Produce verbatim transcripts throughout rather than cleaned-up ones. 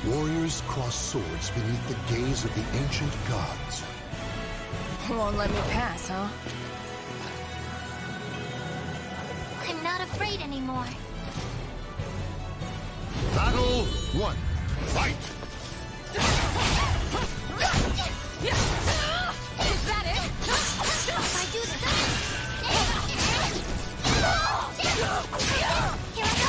Warriors cross swords beneath the gaze of the ancient gods. Won't let me pass, huh? I'm not afraid anymore. Battle one. Fight! Is that it? If I do this... Here I go!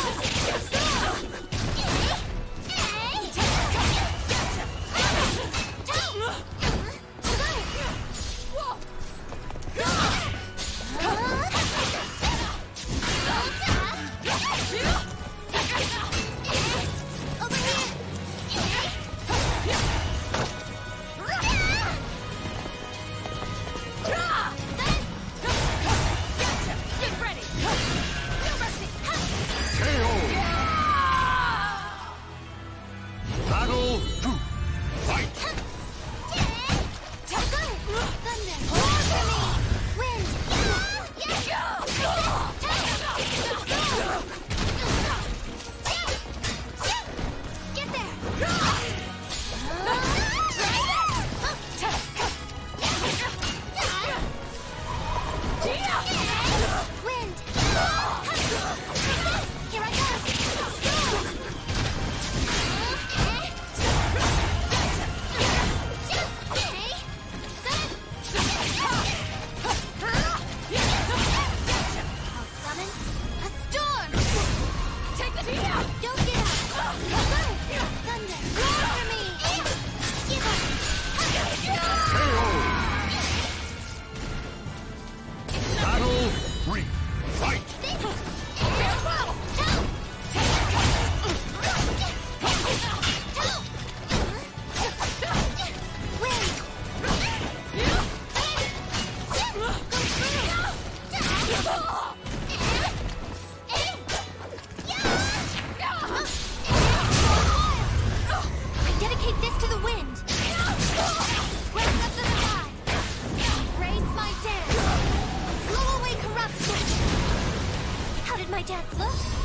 My dance look?